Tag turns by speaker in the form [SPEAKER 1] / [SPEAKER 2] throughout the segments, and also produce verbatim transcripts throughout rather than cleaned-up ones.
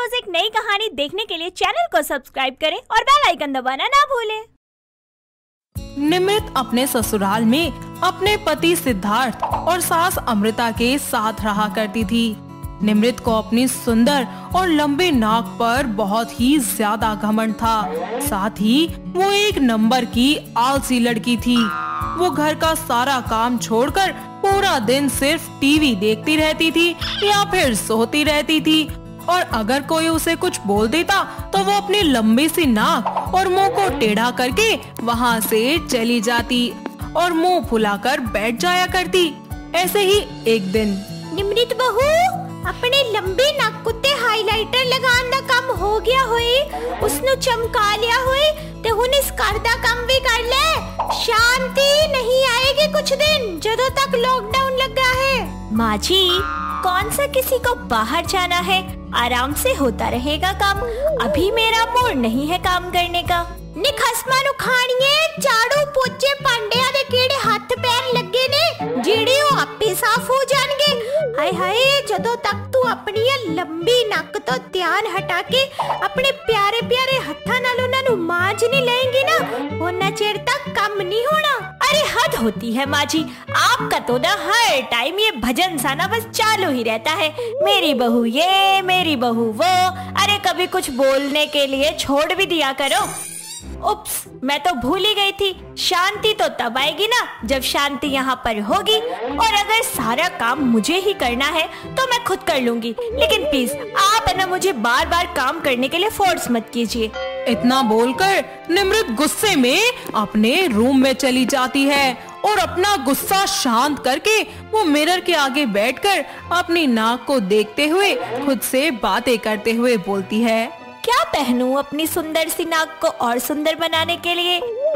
[SPEAKER 1] रोज एक नई कहानी देखने के लिए चैनल को सब्सक्राइब करें और बेल आइकन दबाना ना भूलें।
[SPEAKER 2] निमृत अपने ससुराल में अपने पति सिद्धार्थ और सास अमृता के साथ रहा करती थी। निमृत को अपनी सुंदर और लंबे नाक पर बहुत ही ज्यादा घमंड था। साथ ही वो एक नंबर की आलसी लड़की थी। वो घर का सारा काम छोड़कर पूरा दिन सिर्फ टीवी देखती रहती थी या फिर सोती रहती थी। और अगर कोई उसे कुछ बोल देता तो वो अपनी लंबी सी नाक और मुंह को टेढ़ा करके वहाँ से चली जाती और मुंह फुलाकर बैठ जाया करती। ऐसे ही एक दिन
[SPEAKER 1] निमृत बहू अपने लंबे नाक कुत्ते हाइलाइटर लगान दा काम हो गया होए, उसनु चमका लिया होए ते हुन इस घर दा काम भी कर ले। शांति नहीं आएगी कुछ दिन जदों तक लॉकडाउन लगा है। माँ जी कौन सा किसी को बाहर जाना है, आराम से होता रहेगा काम। अभी मेरा मूड नहीं है काम करने का। निखसमा नु खाणीए झाड़ू पोचे पांडिया दे केड़े हाथ पैर लगे ने जेड़े ओ आपे साफ हो जाणगे। हाय हाय जदों तक तू अपनी लंबी नक तो ध्यान हटा के अपने प्यारे प्यारे हत्था नाल उन्हां नु मांज नहीं लेंगी ना उन्ना चेर तक काम नहीं होना। अरे हद होती है माँ जी, आपका तो ना हर टाइम ये भजन सा ना बस चालू ही रहता है। मेरी बहू ये मेरी बहू वो, अरे कभी कुछ बोलने के लिए छोड़ भी दिया करो। उप्स, मैं तो भूल ही गई थी। शांति तो तब आएगी ना जब शांति यहाँ पर होगी। और अगर सारा काम मुझे ही करना है तो मैं खुद कर लूंगी, लेकिन प्लीज आप है ना मुझे बार बार काम करने के लिए फोर्स मत कीजिए।
[SPEAKER 2] इतना बोलकर निमृत गुस्से में अपने रूम में चली जाती है और अपना गुस्सा शांत करके वो मिरर के आगे बैठकर अपनी नाक को देखते हुए खुद से बातें करते हुए बोलती है,
[SPEAKER 1] क्या पहनूं अपनी सुंदर सी नाक को और सुंदर बनाने के लिए?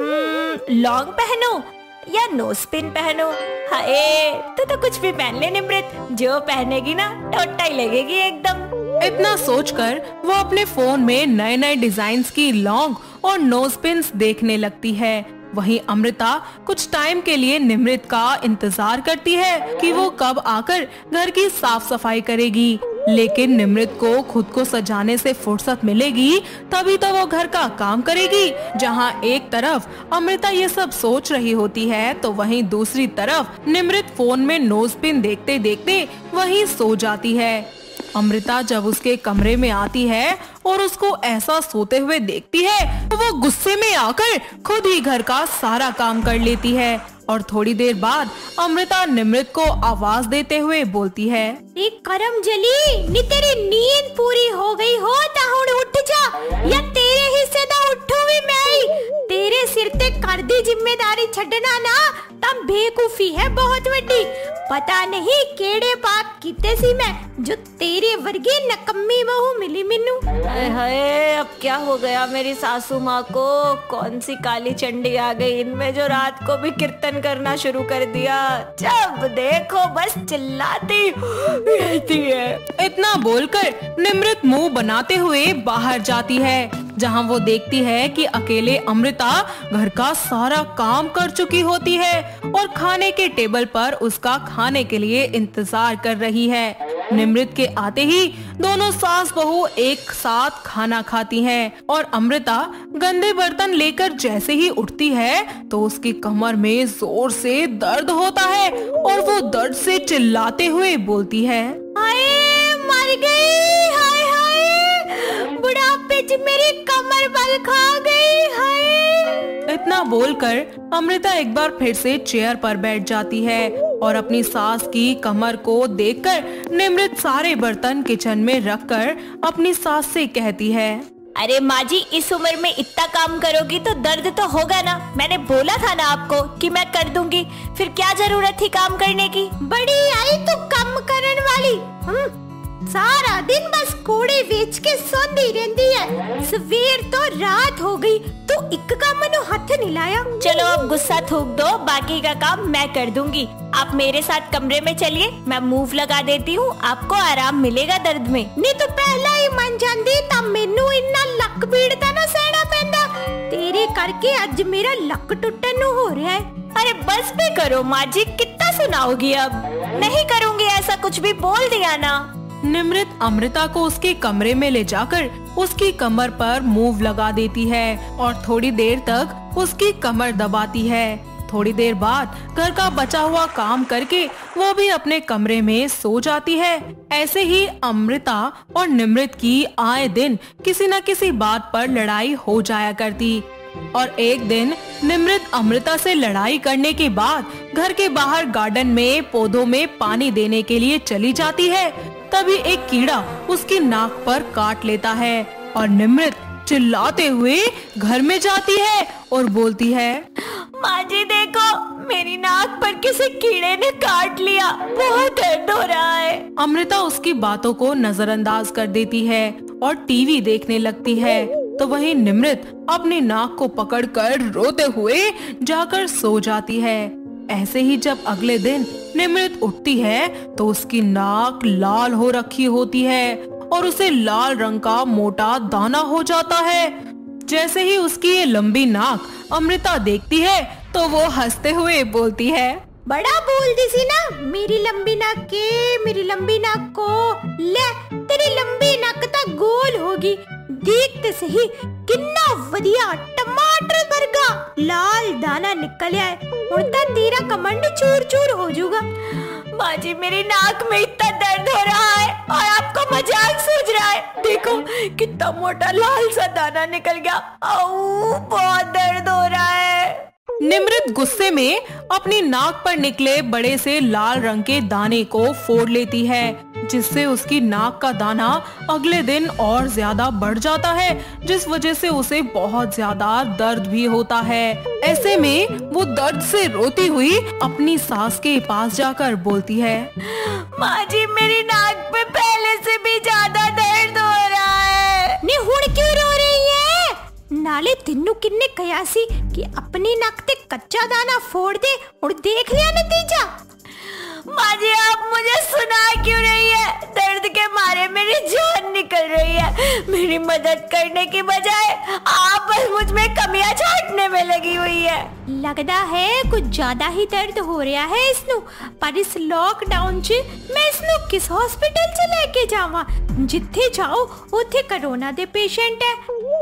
[SPEAKER 1] लॉन्ग पहनूं या नोज पिन पहनूं? हाय तो तो कुछ भी पहन ले निमृत, जो पहनेगी ना टोटा ही लगेगी एकदम।
[SPEAKER 2] इतना सोचकर वो अपने फोन में नए नए डिजाइन्स की लॉन्ग और नोज पिन्स देखने लगती है। वहीं अमृता कुछ टाइम के लिए निमृत का इंतजार करती है कि वो कब आकर घर की साफ सफाई करेगी। लेकिन निमृत को खुद को सजाने से फुर्सत मिलेगी तभी तो वो घर का काम करेगी। जहाँ एक तरफ अमृता ये सब सोच रही होती है तो वहीं दूसरी तरफ निमृत फोन में नोज पिन देखते देखते वहीं सो जाती है। अमृता जब उसके कमरे में आती है और उसको ऐसा सोते हुए देखती है तो वो गुस्से में आकर खुद ही घर का सारा काम कर लेती है। और थोड़ी देर बाद अमृता निमृत को आवाज देते हुए बोलती है,
[SPEAKER 1] एक करम जली नी तेरी नींद पूरी हो गई हो ता हुण उठ जा, या तेरे हिस्से दा उठो भी मैं। तेरे सिर ते कर दी जिम्मेदारी छड़ना ना तब बेवकूफी है बहुत बड़ी। पता नहीं केड़े पाप कीते सी मैं जो तेरे वर्गी नकम्मी बहू मिली मिन्नू। हाय हाय अब क्या हो गया मेरी सासू माँ को, कौन सी काली चंडी आ गई इनमें जो रात को भी कीर्तन करना शुरू कर दिया। जब देखो बस चिल्लाती रहती है।
[SPEAKER 2] इतना बोलकर निमृत मुंह बनाते हुए बाहर जाती है जहां वो देखती है कि अकेले अमृता घर का सारा काम कर चुकी होती है और खाने के टेबल पर उसका खाने के लिए इंतजार कर रही है। निमृत के आते ही दोनों सास बहू एक साथ खाना खाती हैं और अमृता गंदे बर्तन लेकर जैसे ही उठती है तो उसकी कमर में जोर से दर्द होता है और वो दर्द से चिल्लाते हुए बोलती है,
[SPEAKER 1] हाय मर गई, हाय हाय बुढ़ापे च मेरी कमर बल खा गई, हाय।
[SPEAKER 2] इतना बोलकर अमृता एक बार फिर से चेयर पर बैठ जाती है और अपनी सास की कमर को देखकर निमृत सारे बर्तन किचन में रखकर अपनी सास से कहती है,
[SPEAKER 1] अरे माँ जी इस उम्र में इतना काम करोगी तो दर्द तो होगा ना। मैंने बोला था ना आपको कि मैं कर दूंगी, फिर क्या जरूरत थी काम करने की। बड़ी आई तो कम करने वाली। हम्म सारा दिन बस कूड़े बेच के सोंदी रहती है। सवेर तो रात हो गई तो एक काम मनु हाथ नहीं लाया। चलो अब गुस्सा थूक दो, बाकी का काम मैं कर दूंगी। आप मेरे साथ कमरे में चलिए, मैं मूव लगा देती हूँ, आपको आराम मिलेगा दर्द में। नहीं तो पहला ही मन जाती तब मेनू इन्ना लक पीड़ता ना सहना पैंदा। तेरे करके आज मेरा लक टुटन हो रहा है। अरे बस भी करो माँ जी, कितना सुनाओगी अब। नहीं करूँगी ऐसा कुछ भी, बोल दिया ना।
[SPEAKER 2] निमृत अमृता को उसके कमरे में ले जाकर उसकी कमर पर मूव लगा देती है और थोड़ी देर तक उसकी कमर दबाती है। थोड़ी देर बाद घर का बचा हुआ काम करके वो भी अपने कमरे में सो जाती है। ऐसे ही अमृता और निमृत की आए दिन किसी न किसी बात पर लड़ाई हो जाया करती और एक दिन निमृत अमृता से लड़ाई करने के बाद घर के बाहर गार्डन में पौधों में पानी देने के लिए चली जाती है। तभी एक कीड़ा उसकी नाक पर काट लेता है और निमृत चिल्लाते हुए घर में जाती है और बोलती है,
[SPEAKER 1] माँ जी देखो, मेरी नाक पर किसी कीड़े ने काट लिया, बहुत दर्द हो रहा है।
[SPEAKER 2] अमृता उसकी बातों को नजरअंदाज कर देती है और टीवी देखने लगती है। तो वहीं निमृत अपनी नाक को पकड़कर रोते हुए जाकर सो जाती है। ऐसे ही जब अगले दिन निमृत उठती है तो उसकी नाक लाल हो रखी होती है और उसे लाल रंग का मोटा दाना हो जाता है। जैसे ही उसकी ये लंबी नाक अमृता देखती है तो वो हंसते हुए बोलती है,
[SPEAKER 1] बड़ा बोल दी सी ना मेरी लंबी नाक के, मेरी लंबी नाक को ले, तेरी लंबी नाक तो गोल होगी, देखते सही कितना वधिया टमाटर वर्गा लाल दाना निकल आए, उड़ता तेरा कमंड चूर चूर हो जाऊगा। माँ जी मेरी नाक में इतना दर्द हो रहा है और आपको मजाक सूझ रहा है, देखो कितना मोटा लाल सा दाना निकल गया, आऊ बहुत दर्द हो रहा है।
[SPEAKER 2] निमृत गुस्से में अपनी नाक पर निकले बड़े से लाल रंग के दाने को फोड़ लेती है, जिससे उसकी नाक का दाना अगले दिन और ज्यादा बढ़ जाता है, जिस वजह से उसे बहुत ज्यादा दर्द भी होता है। ऐसे में वो दर्द से रोती हुई अपनी सास के पास जाकर बोलती है,
[SPEAKER 1] माँ जी मेरी नाक पे पहले से भी ज्यादा दर्द हो रहा है। नी हुण क्यों रो रही है? नाले तिन्नू किन्ने कयासी कि अपनी नाक ते कच्चा दाना फोड़ दे और देख लिया नतीजा। माँ जी आप मुझे सुना क्यों रही है? दर्द के मारे मेरी जान निकल रही है। मेरी मदद करने की बजाय आप बस मुझ में कमियां छांटने में लगी हुई है। लगता है कुछ ज्यादा ही दर्द हो रहा है इसनू, पर इस लॉकडाउन च मैं इसनू किस हॉस्पिटल च लेके जावा? जिथे जाओ उथे कोरोना दे पेशेंट है।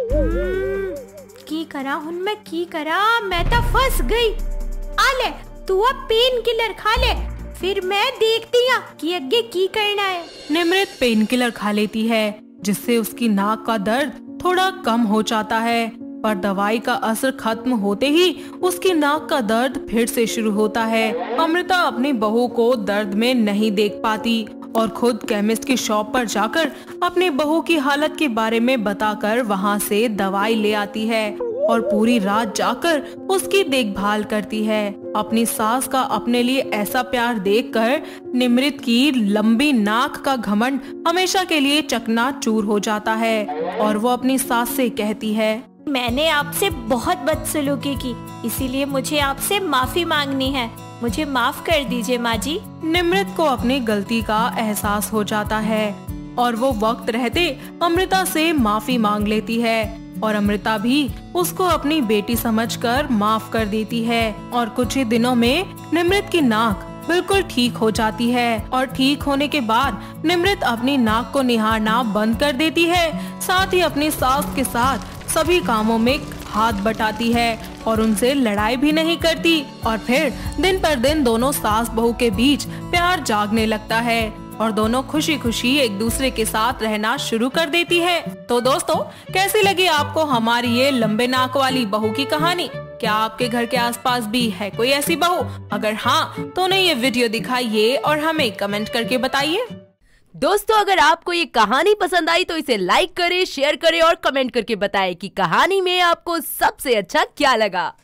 [SPEAKER 1] की करा हुन मैं की करा, मैं तो फंस गई। आ ले तू अब पेन किलर खा ले, फिर मैं देखती हूँ कि आगे की करना है।
[SPEAKER 2] निमृत पेन किलर खा लेती है, जिससे उसकी नाक का दर्द थोड़ा कम हो जाता है, पर दवाई का असर खत्म होते ही उसकी नाक का दर्द फिर से शुरू होता है। अमृता अपनी बहू को दर्द में नहीं देख पाती और खुद केमिस्ट की शॉप पर जाकर अपनी बहू की हालत के बारे में बताकर वहां से दवाई ले आती है और पूरी रात जाकर उसकी देखभाल करती है। अपनी सास का अपने लिए ऐसा प्यार देखकर निमृत की लंबी नाक का घमंड हमेशा के लिए चकनाचूर हो जाता है और वो अपनी सास से कहती है,
[SPEAKER 1] मैंने आपसे बहुत बदसलूकी की, इसीलिए मुझे आपसे माफी मांगनी है, मुझे माफ कर दीजिए माँ जी।
[SPEAKER 2] निमृत को अपनी गलती का एहसास हो जाता है और वो वक्त रहते अमृता से माफी मांग लेती है और अमृता भी उसको अपनी बेटी समझकर माफ कर देती है और कुछ ही दिनों में निमृत की नाक बिल्कुल ठीक हो जाती है और ठीक होने के बाद निमृत अपनी नाक को निहारना बंद कर देती है, साथ ही अपनी सास के साथ सभी कामों में हाथ बटाती है और उनसे लड़ाई भी नहीं करती और फिर दिन पर दिन दोनों सास बहू के बीच प्यार जागने लगता है और दोनों खुशी खुशी एक दूसरे के साथ रहना शुरू कर देती है। तो दोस्तों, कैसी लगी आपको हमारी ये लंबे नाक वाली बहू की कहानी? क्या आपके घर के आसपास भी है कोई ऐसी बहू? अगर हाँ तो उन्हें ये वीडियो दिखाइए और हमें कमेंट करके बताइए।
[SPEAKER 3] दोस्तों, अगर आपको ये कहानी पसंद आई तो इसे लाइक करें, शेयर करें और कमेंट करके बताएं कि कहानी में आपको सबसे अच्छा क्या लगा।